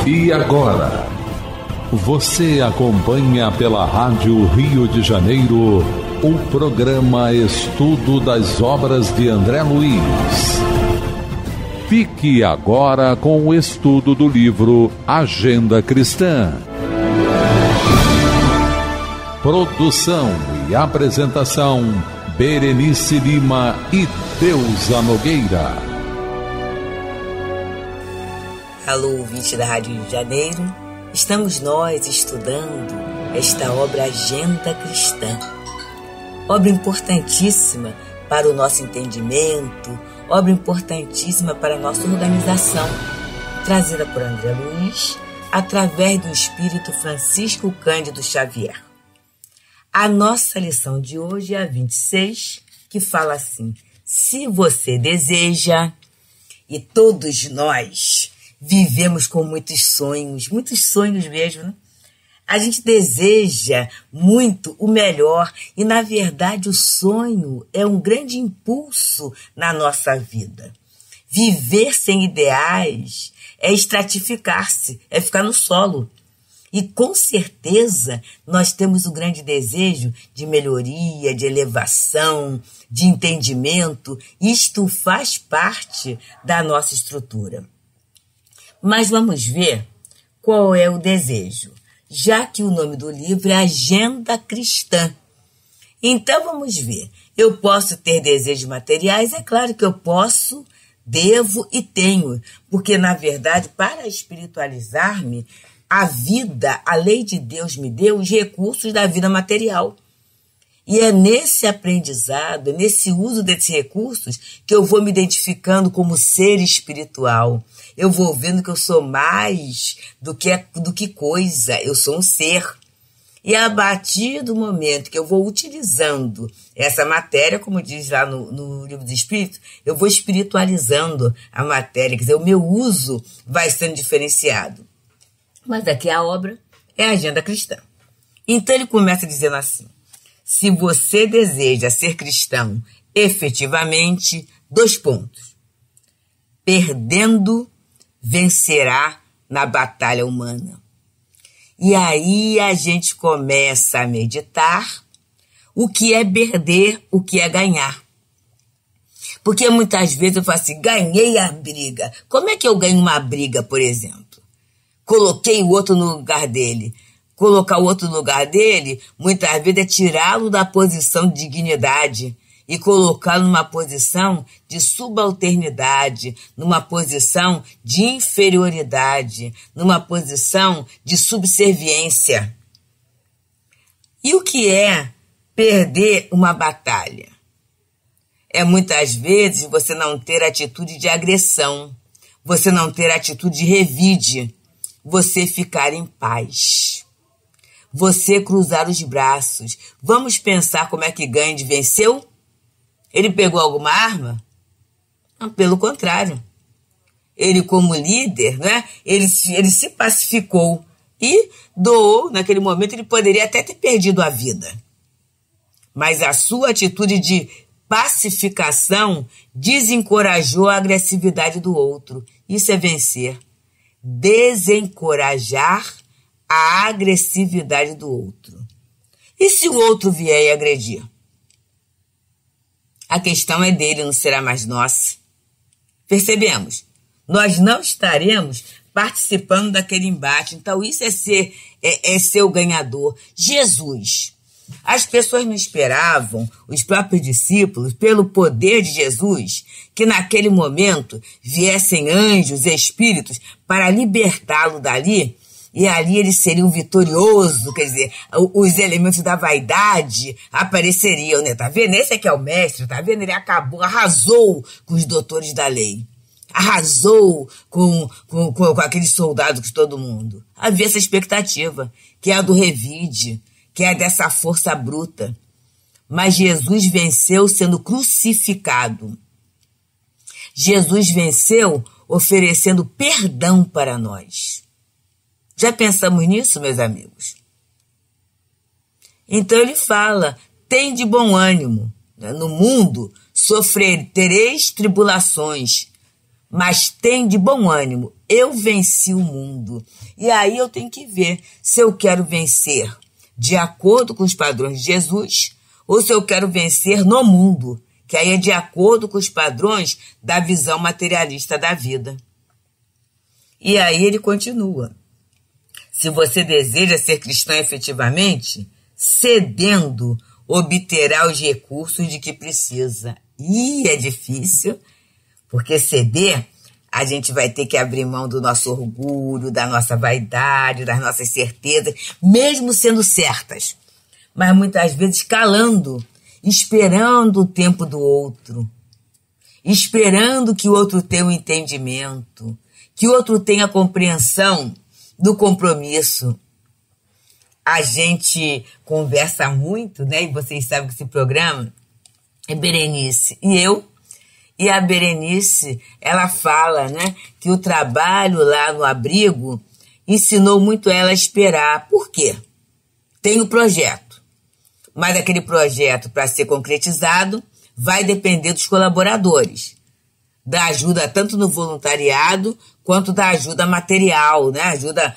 E agora, você acompanha pela Rádio Rio de Janeiro o programa Estudo das Obras de André Luiz. Fique agora com o estudo do livro Agenda Cristã. Produção e apresentação, Berenice Lima e Deusa Nogueira. Alô, ouvinte da Rádio Rio de Janeiro. Estamos nós estudando esta obra Agenda Cristã. Obra importantíssima para o nosso entendimento, obra importantíssima para a nossa organização, trazida por André Luiz, através do Espírito Francisco Cândido Xavier. A nossa lição de hoje é a 26, que fala assim: se você deseja, e todos nós vivemos com muitos sonhos mesmo, né? A gente deseja muito o melhor e, na verdade, o sonho é um grande impulso na nossa vida. Viver sem ideais é estratificar-se, é ficar no solo. E, com certeza, nós temos o grande desejo de melhoria, de elevação, de entendimento. Isto faz parte da nossa estrutura. Mas vamos ver qual é o desejo, já que o nome do livro é Agenda Cristã. Então vamos ver. Eu posso ter desejos materiais? É claro que eu posso, devo e tenho, porque na verdade, para espiritualizar-me, a vida, a lei de Deus me deu os recursos da vida material. E é nesse aprendizado, nesse uso desses recursos, que eu vou me identificando como ser espiritual. Eu vou vendo que eu sou mais do que coisa, eu sou um ser. E a partir do momento que eu vou utilizando essa matéria, como diz lá no Livro dos Espíritos, eu vou espiritualizando a matéria, quer dizer, o meu uso vai sendo diferenciado. Mas aqui a obra é a Agenda Cristã. Então ele começa dizendo assim: se você deseja ser cristão efetivamente, 2 pontos. Perdendo, vencerá na batalha humana. E aí a gente começa a meditar o que é perder, o que é ganhar. Porque muitas vezes eu falo assim, ganhei a briga. Como é que eu ganho uma briga, por exemplo? Coloquei o outro no lugar dele. Colocar o outro no lugar dele, muitas vezes, é tirá-lo da posição de dignidade e colocá-lo numa posição de subalternidade, numa posição de inferioridade, numa posição de subserviência. E o que é perder uma batalha? É muitas vezes você não ter atitude de agressão, você não ter atitude de revide, você ficar em paz. Você cruzar os braços. Vamos pensar como é que Gandhi venceu? Ele pegou alguma arma? Não, pelo contrário. Ele, como líder, né, ele se pacificou e doou. Naquele momento ele poderia até ter perdido a vida. Mas a sua atitude de pacificação desencorajou a agressividade do outro. Isso é vencer. Desencorajar a agressividade do outro. E se o outro vier e agredir? A questão é dele, não será mais nossa. Percebemos? Nós não estaremos participando daquele embate. Então isso é ser o ganhador. Jesus. As pessoas não esperavam, os próprios discípulos, pelo poder de Jesus, que naquele momento viessem anjos e espíritos para libertá-lo dali. E ali ele seria um vitorioso, quer dizer, os elementos da vaidade apareceriam, né? Tá vendo? Esse aqui é o mestre, tá vendo? Ele acabou, arrasou com os doutores da lei. Arrasou com aqueles soldados, com todo mundo. Havia essa expectativa, que é a do revide, que é a dessa força bruta. Mas Jesus venceu sendo crucificado. Jesus venceu oferecendo perdão para nós. Já pensamos nisso, meus amigos? Então ele fala, tem de bom ânimo. No mundo tereis tribulações, mas tem de bom ânimo, eu venci o mundo. E aí eu tenho que ver se eu quero vencer de acordo com os padrões de Jesus ou se eu quero vencer no mundo, que aí é de acordo com os padrões da visão materialista da vida. E aí ele continua. Se você deseja ser cristão efetivamente, cedendo, obterá os recursos de que precisa. E é difícil, porque ceder, a gente vai ter que abrir mão do nosso orgulho, da nossa vaidade, das nossas certezas, mesmo sendo certas. Mas muitas vezes calando, esperando o tempo do outro, esperando que o outro tenha um entendimento, que o outro tenha compreensão do compromisso. A gente conversa muito, né? E vocês sabem que esse programa é Berenice e eu. E a Berenice, ela fala, né, que o trabalho lá no abrigo ensinou muito ela a esperar. Por quê? Tem o projeto, mas aquele projeto, para ser concretizado, vai depender dos colaboradores, da ajuda tanto no voluntariado quanto da ajuda material, né? Ajuda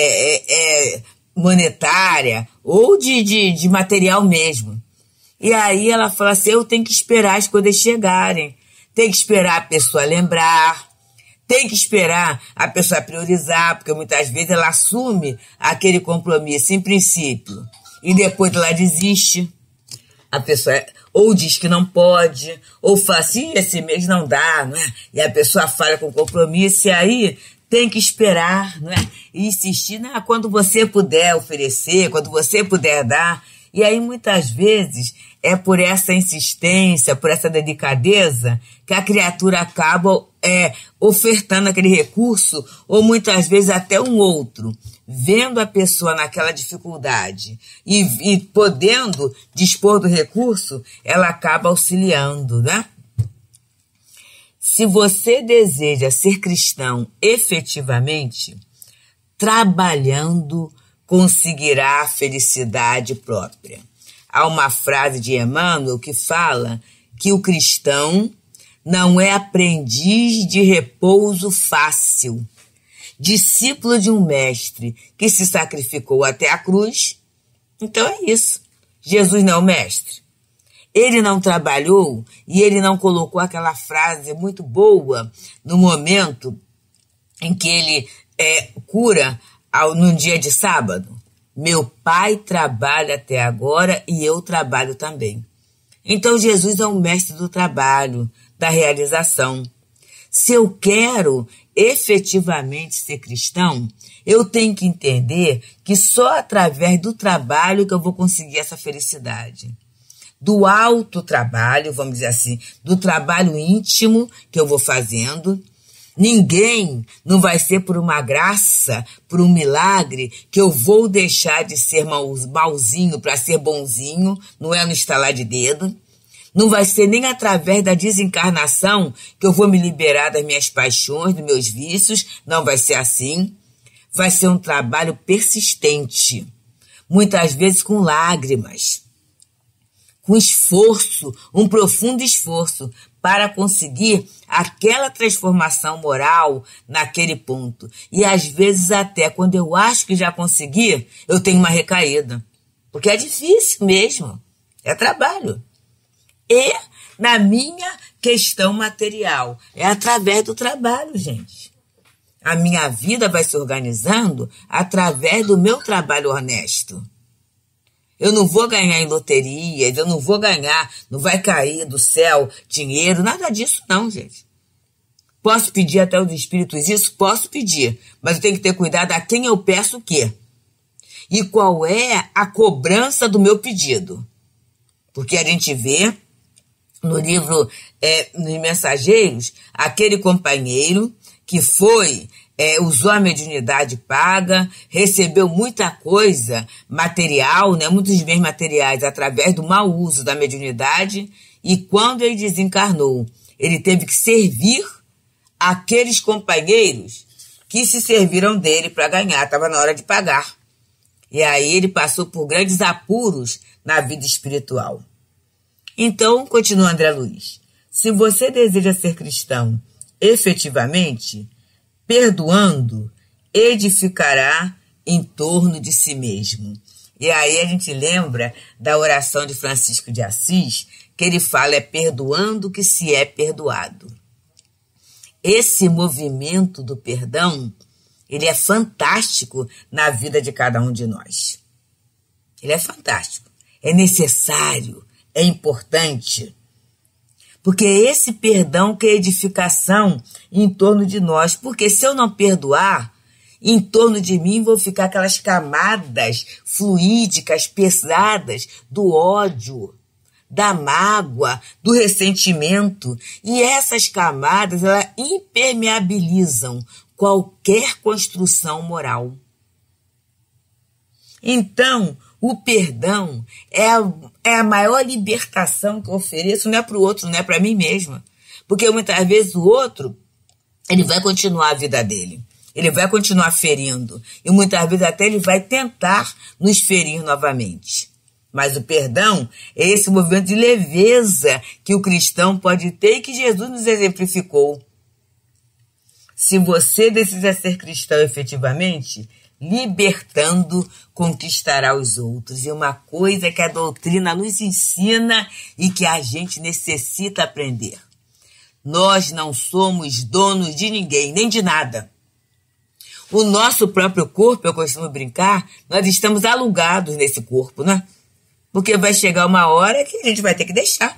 monetária ou de material mesmo. E aí ela fala assim, eu tenho que esperar as coisas chegarem, tem que esperar a pessoa lembrar, tem que esperar a pessoa priorizar, porque muitas vezes ela assume aquele compromisso em princípio e depois ela desiste. A pessoa ou diz que não pode, ou fala assim, esse mês não dá, não é? E a pessoa falha com o compromisso, e aí tem que esperar, não é? E insistir, não, quando você puder oferecer, quando você puder dar. E aí muitas vezes é por essa insistência, por essa delicadeza, que a criatura acaba ofertando aquele recurso, ou muitas vezes até um outro, vendo a pessoa naquela dificuldade e podendo dispor do recurso, ela acaba auxiliando, né? Se você deseja ser cristão efetivamente, trabalhando conseguirá a felicidade própria. Há uma frase de Emmanuel que fala que o cristão não é aprendiz de repouso fácil, discípulo de um mestre que se sacrificou até a cruz. Então é isso. Jesus não é o mestre. Ele não trabalhou e ele não colocou aquela frase muito boa no momento em que ele cura num dia de sábado. Meu pai trabalha até agora e eu trabalho também. Então Jesus é o mestre do trabalho, da realização. Se eu quero efetivamente ser cristão, eu tenho que entender que só através do trabalho que eu vou conseguir essa felicidade. Do alto trabalho, vamos dizer assim, do trabalho íntimo que eu vou fazendo. Ninguém não vai ser por uma graça, por um milagre, que eu vou deixar de ser malzinho para ser bonzinho, não é no estalar de dedo. Não vai ser nem através da desencarnação que eu vou me liberar das minhas paixões, dos meus vícios, não vai ser assim. Vai ser um trabalho persistente, muitas vezes com lágrimas, com esforço, um profundo esforço, para conseguir aquela transformação moral naquele ponto. E às vezes até quando eu acho que já consegui, eu tenho uma recaída. Porque é difícil mesmo, é trabalho. E na minha questão material, é através do trabalho, gente. A minha vida vai se organizando através do meu trabalho honesto. Eu não vou ganhar em loterias, eu não vou ganhar, não vai cair do céu dinheiro, nada disso não, gente. Posso pedir até os espíritos isso? Posso pedir, mas eu tenho que ter cuidado a quem eu peço o quê. E qual é a cobrança do meu pedido. Porque a gente vê no livro Nos Mensageiros, aquele companheiro que usou a mediunidade paga, recebeu muita coisa material, né, muitos bens materiais através do mau uso da mediunidade, e quando ele desencarnou, ele teve que servir aqueles companheiros que se serviram dele para ganhar, estava na hora de pagar. E aí ele passou por grandes apuros na vida espiritual. Então, continua André Luiz, se você deseja ser cristão efetivamente, perdoando, edificará em torno de si mesmo. E aí a gente lembra da oração de Francisco de Assis, que ele fala, é perdoando que se é perdoado. Esse movimento do perdão, ele é fantástico na vida de cada um de nós. Ele é fantástico, é necessário, é importante. Porque é esse perdão que é edificação em torno de nós. Porque se eu não perdoar, em torno de mim vão ficar aquelas camadas fluídicas, pesadas do ódio, da mágoa, do ressentimento. E essas camadas, elas impermeabilizam qualquer construção moral. Então, o perdão é a maior libertação que eu ofereço, não é para o outro, não é para mim mesma. Porque muitas vezes o outro, ele vai continuar a vida dele. Ele vai continuar ferindo. E muitas vezes até ele vai tentar nos ferir novamente. Mas o perdão é esse movimento de leveza que o cristão pode ter e que Jesus nos exemplificou. Se você decidir ser cristão efetivamente, libertando, conquistará os outros. E uma coisa que a doutrina nos ensina e que a gente necessita aprender. Nós não somos donos de ninguém, nem de nada. O nosso próprio corpo, eu costumo brincar, nós estamos alugados nesse corpo, né? Porque vai chegar uma hora que a gente vai ter que deixar.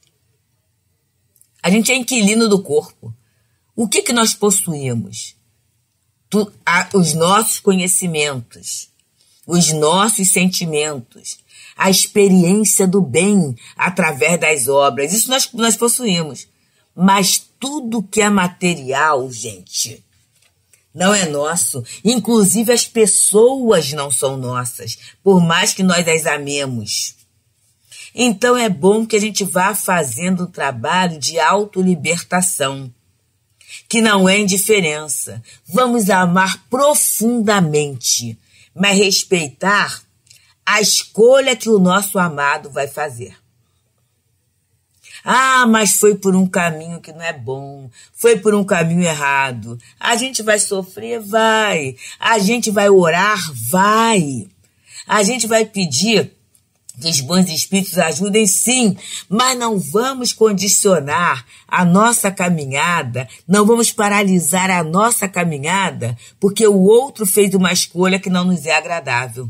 A gente é inquilino do corpo. O que nós possuímos? Os nossos conhecimentos, os nossos sentimentos, a experiência do bem através das obras. Isso nós possuímos. Mas tudo que é material, gente, não é nosso. Inclusive as pessoas não são nossas, por mais que nós as amemos. Então é bom que a gente vá fazendo um trabalho de autolibertação, que não é indiferença. Vamos amar profundamente, mas respeitar a escolha que o nosso amado vai fazer. Ah, mas foi por um caminho que não é bom, foi por um caminho errado. A gente vai sofrer? Vai. A gente vai orar? Vai. A gente vai pedir que os bons espíritos ajudem? Sim, mas não vamos condicionar a nossa caminhada, não vamos paralisar a nossa caminhada porque o outro fez uma escolha que não nos é agradável.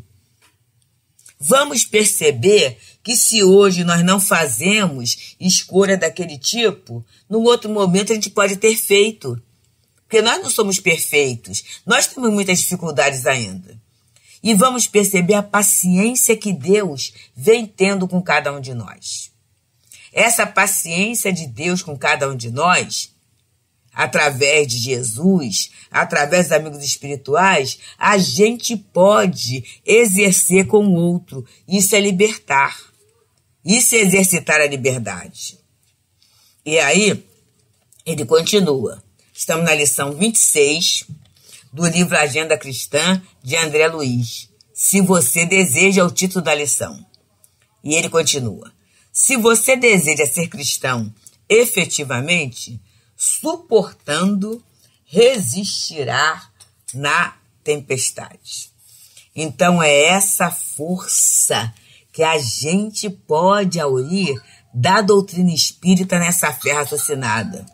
Vamos perceber que se hoje nós não fazemos escolha daquele tipo, num outro momento a gente pode ter feito. Porque nós não somos perfeitos, nós temos muitas dificuldades ainda. E vamos perceber a paciência que Deus vem tendo com cada um de nós. Essa paciência de Deus com cada um de nós, através de Jesus, através dos amigos espirituais, a gente pode exercer com o outro. Isso é libertar. Isso é exercitar a liberdade. E aí, ele continua. Estamos na lição 26 do livro Agenda Cristã, de André Luiz. Se você deseja, o título da lição. E ele continua. Se você deseja ser cristão efetivamente, suportando, resistirá na tempestade. Então é essa força que a gente pode aurir da doutrina espírita nessa fé raciocinada.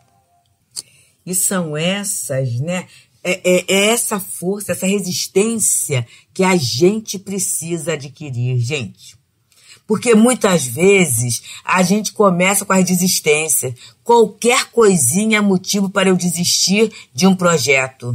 E são essas, né? É essa força, essa resistência que a gente precisa adquirir, gente. Porque muitas vezes a gente começa com a desistência. Qualquer coisinha é motivo para eu desistir de um projeto.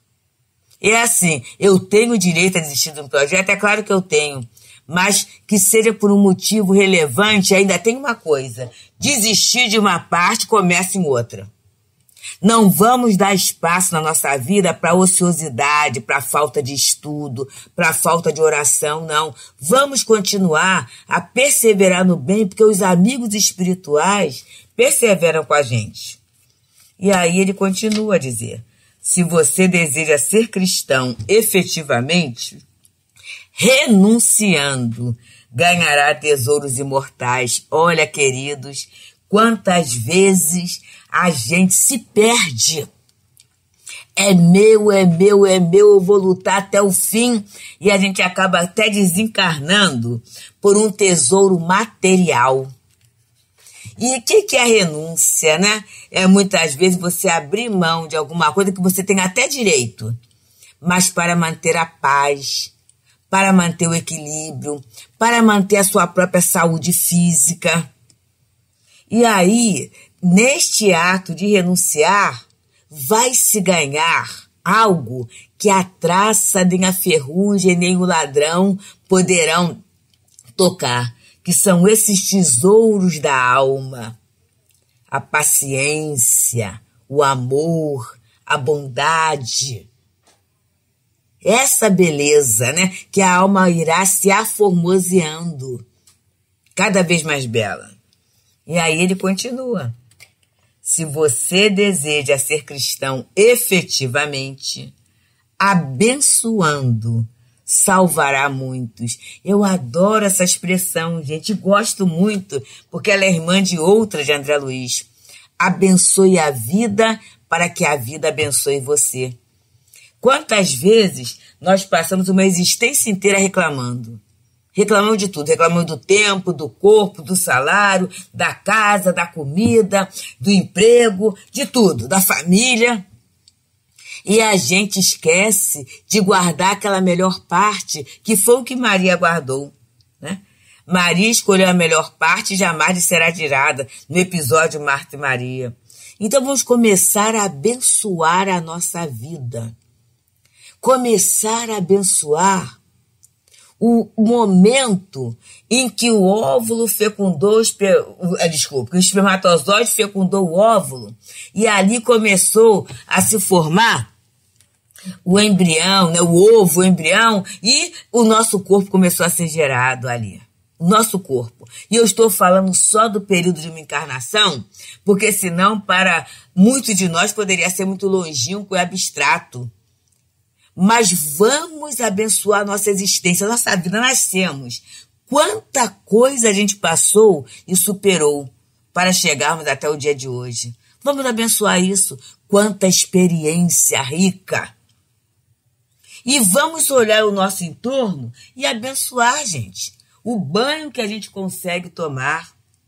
É assim, eu tenho o direito a desistir de um projeto? É claro que eu tenho. Mas que seja por um motivo relevante, ainda tem uma coisa. Desistir de uma parte, começa em outra. Não vamos dar espaço na nossa vida para ociosidade, para falta de estudo, para falta de oração, não. Vamos continuar a perseverar no bem, porque os amigos espirituais perseveram com a gente. E aí ele continua a dizer, se você deseja ser cristão efetivamente, renunciando, ganhará tesouros imortais. Olha, queridos, quantas vezes a gente se perde. É meu, é meu, é meu, eu vou lutar até o fim. E a gente acaba até desencarnando por um tesouro material. E o que é a renúncia, né? É muitas vezes você abrir mão de alguma coisa que você tem até direito, mas para manter a paz, para manter o equilíbrio, para manter a sua própria saúde física. E aí, neste ato de renunciar, vai se ganhar algo que a traça, nem a ferrugem, nem o ladrão poderão tocar, que são esses tesouros da alma, a paciência, o amor, a bondade. Essa beleza, né, que a alma irá se aformoseando, cada vez mais bela. E aí ele continua. Se você deseja ser cristão efetivamente, abençoando, salvará muitos. Eu adoro essa expressão, gente, gosto muito, porque ela é irmã de outra de André Luiz. Abençoe a vida para que a vida abençoe você. Quantas vezes nós passamos uma existência inteira reclamando? Reclamamos de tudo, reclamamos do tempo, do corpo, do salário, da casa, da comida, do emprego, de tudo, da família. E a gente esquece de guardar aquela melhor parte, que foi o que Maria guardou, né? Maria escolheu a melhor parte e jamais lhe será tirada, no episódio Marta e Maria. Então vamos começar a abençoar a nossa vida. Começar a abençoar o momento em que o óvulo fecundou, o espermatozoide fecundou o óvulo, e ali começou a se formar o embrião, né, o ovo, o embrião, e o nosso corpo começou a ser gerado ali. O nosso corpo. E eu estou falando só do período de uma encarnação, porque senão para muitos de nós poderia ser muito longínquo e abstrato. Mas vamos abençoar a nossa existência, a nossa vida. Nascemos. Quanta coisa a gente passou e superou para chegarmos até o dia de hoje. Vamos abençoar isso. Quanta experiência rica. E vamos olhar o nosso entorno e abençoar, gente. O banho que a gente consegue tomar,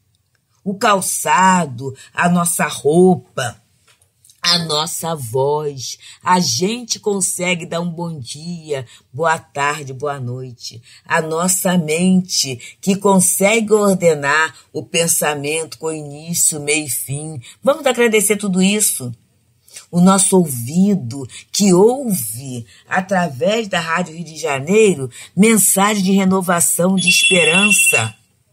o calçado, a nossa roupa, a nossa voz. A gente consegue dar um bom dia, boa tarde, boa noite. A nossa mente que consegue ordenar o pensamento com início, meio e fim. Vamos agradecer tudo isso. O nosso ouvido que ouve, através da Rádio Rio de Janeiro, mensagem de renovação, de esperança.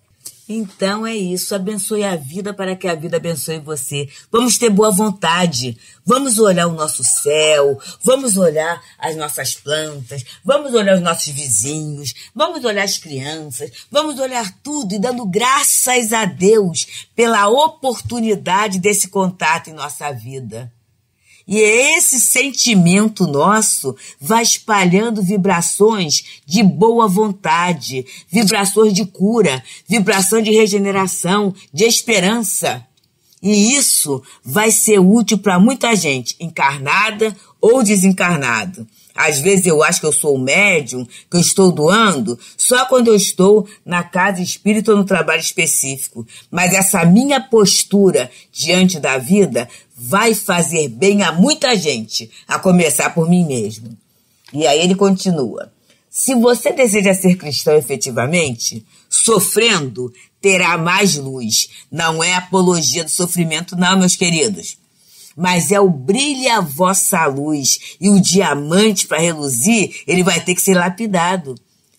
Então é isso, abençoe a vida para que a vida abençoe você. Vamos ter boa vontade, vamos olhar o nosso céu, vamos olhar as nossas plantas, vamos olhar os nossos vizinhos, vamos olhar as crianças, vamos olhar tudo e dando graças a Deus pela oportunidade desse contato em nossa vida. E esse sentimento nosso vai espalhando vibrações de boa vontade, vibrações de cura, vibração de regeneração, de esperança. E isso vai ser útil para muita gente, encarnada ou desencarnada. Às vezes eu acho que eu sou o médium, que eu estou doando, só quando eu estou na casa espírita ou no trabalho específico. Mas essa minha postura diante da vida vai fazer bem a muita gente, a começar por mim mesmo. E aí ele continua. Se você deseja ser cristão efetivamente, sofrendo, terá mais luz. Não é apologia do sofrimento, não, meus queridos. Mas é o brilho a vossa luz, e o diamante, para reluzir, ele vai ter que ser lapidado.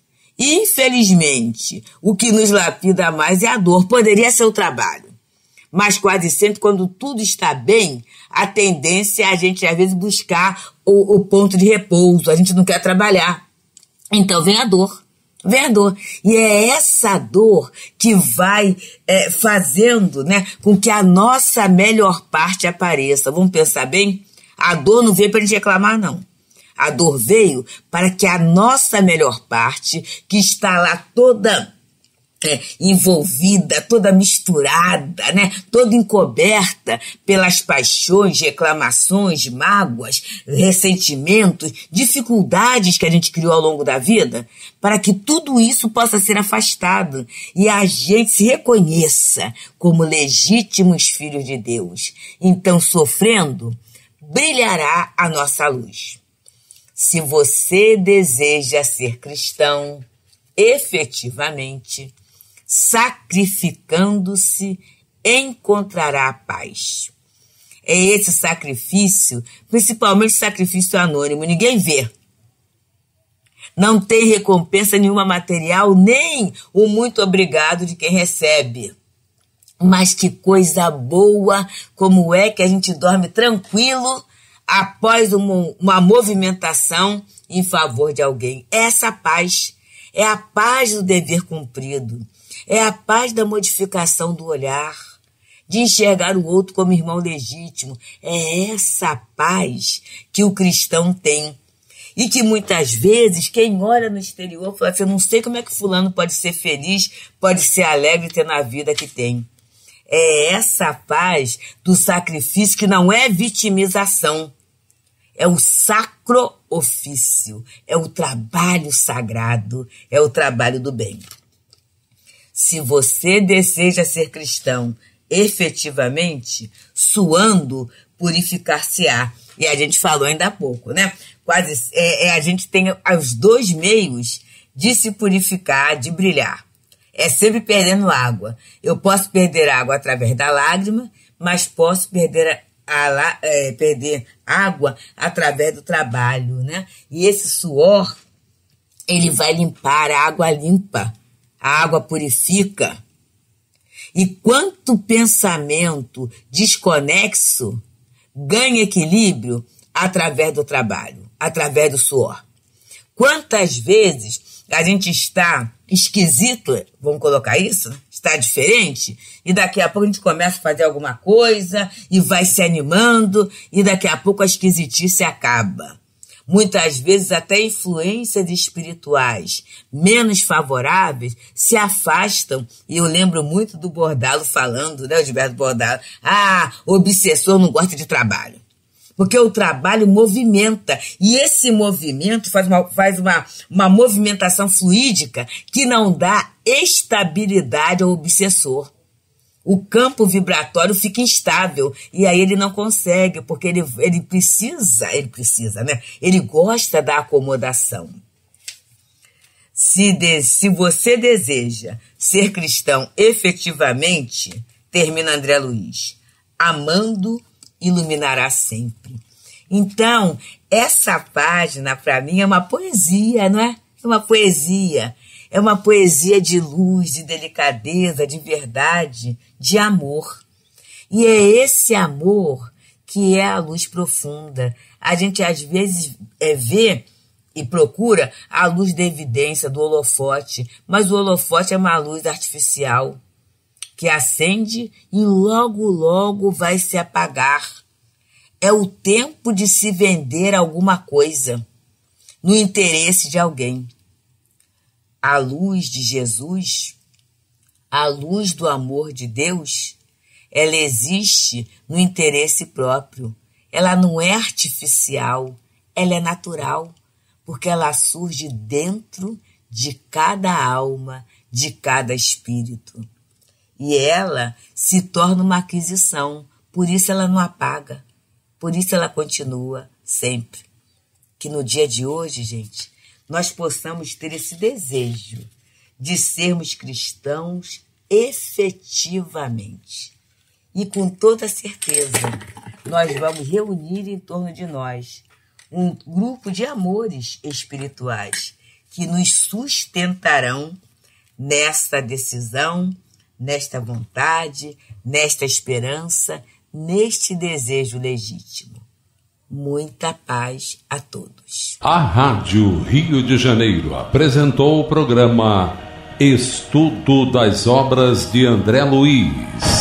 Infelizmente, o que nos lapida mais é a dor. Poderia ser o trabalho. Mas quase sempre, quando tudo está bem, a tendência é a gente, às vezes, buscar o ponto de repouso. A gente não quer trabalhar. Então vem a dor. Vem a dor. E é essa dor que vai fazendo, né, com que a nossa melhor parte apareça. Vamos pensar bem? A dor não veio para a gente reclamar, não. A dor veio para que a nossa melhor parte, que está lá toda envolvida, toda misturada, né? Toda encoberta pelas paixões, reclamações, mágoas, ressentimentos, dificuldades que a gente criou ao longo da vida, para que tudo isso possa ser afastado e a gente se reconheça como legítimos filhos de Deus. Então, sofrendo, brilhará a nossa luz. Se você deseja ser cristão, efetivamente, sacrificando-se, encontrará a paz. É esse sacrifício, principalmente sacrifício anônimo, ninguém vê. Não tem recompensa nenhuma material, nem o muito obrigado de quem recebe. Mas que coisa boa, como é que a gente dorme tranquilo após uma movimentação em favor de alguém. Essa paz é a paz do dever cumprido. É a paz da modificação do olhar, de enxergar o outro como irmão legítimo. É essa paz que o cristão tem. E que muitas vezes quem olha no exterior fala assim, eu não sei como é que fulano pode ser feliz, pode ser alegre e ter na vida que tem. É essa paz do sacrifício que não é vitimização. É o sacro ofício, é o trabalho sagrado, é o trabalho do bem. Se você deseja ser cristão efetivamente, suando, purificar-se-á. E a gente falou ainda há pouco, né? A gente tem os dois meios de se purificar, de brilhar. É sempre perdendo água. Eu posso perder água através da lágrima, mas posso perder água através do trabalho, né? E esse suor, ele vai limpar, a água limpa. A água purifica. E quanto pensamento desconexo ganha equilíbrio através do trabalho, através do suor. Quantas vezes a gente está esquisito, vamos colocar isso, né? Está diferente, e daqui a pouco a gente começa a fazer alguma coisa e vai se animando, e daqui a pouco a esquisitice acaba. Muitas vezes até influências espirituais menos favoráveis se afastam. E eu lembro muito do Bordalo falando, né, o Gilberto Bordalo, o obsessor não gosta de trabalho. Porque o trabalho movimenta, e esse movimento faz uma movimentação fluídica que não dá estabilidade ao obsessor. O campo vibratório fica instável e aí ele não consegue, porque ele precisa, né? Ele gosta da acomodação. Se você deseja ser cristão efetivamente, termina André Luiz, amando iluminará sempre. Então, essa página para mim é uma poesia, não é? É uma poesia. É uma poesia de luz, de delicadeza, de verdade, de amor. E é esse amor que é a luz profunda. A gente às vezes vê e procura a luz da evidência, do holofote, mas o holofote é uma luz artificial que acende e logo, logo vai se apagar. É o tempo de se vender alguma coisa no interesse de alguém. A luz de Jesus, a luz do amor de Deus, ela existe no interesse próprio. Ela não é artificial, ela é natural, porque ela surge dentro de cada alma, de cada espírito. E ela se torna uma aquisição, por isso ela não apaga, por isso ela continua sempre. Que no dia de hoje, gente, nós possamos ter esse desejo de sermos cristãos efetivamente. E com toda certeza, nós vamos reunir em torno de nós um grupo de amores espirituais que nos sustentarão nesta decisão, nesta vontade, nesta esperança, neste desejo legítimo. Muita paz a todos. A Rádio Rio de Janeiro apresentou o programa Estudo das Obras de André Luiz.